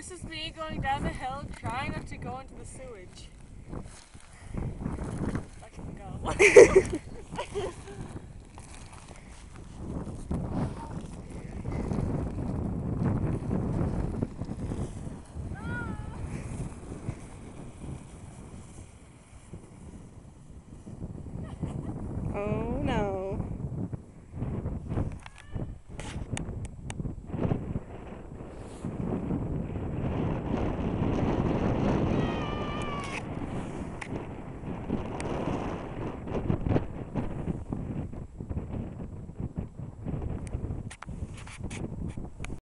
This is me going down the hill, trying not to go into the sewage. I can go. Oh